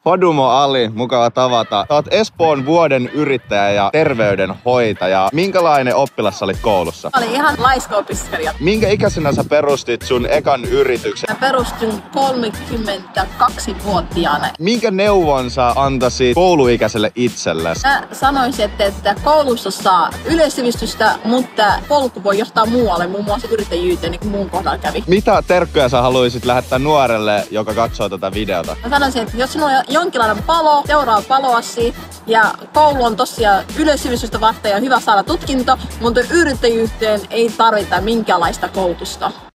Hodumo Ali, mukava tavata. Sä oot Espoon vuoden yrittäjä ja terveydenhoitaja. Minkälainen oppilas sä olit koulussa? Mä olin ihan laiska opiskelija. Minkä ikäisenä sä perustit sun ekan yrityksen? Mä perustin 32-vuotiaana. Minkä neuvon sä antaisit kouluikäiselle itsellesi? Mä sanoisin, että koulussa saa yleissivistystä, mutta polku voi johtaa muualle, muun muassa yrittäjyyteen, niin kuin muun kohdalla kävi. Mitä terkkuja sä haluaisit lähettää nuorelle, joka katsoo tätä videota? Mä sanoisin, että jos sinulla on jonkinlainen palo, seuraa paloasi, ja koulu on tosiaan yleissivistystä varten ja hyvä saada tutkinto, mutta yrittäjyyteen ei tarvita minkäänlaista koulutusta.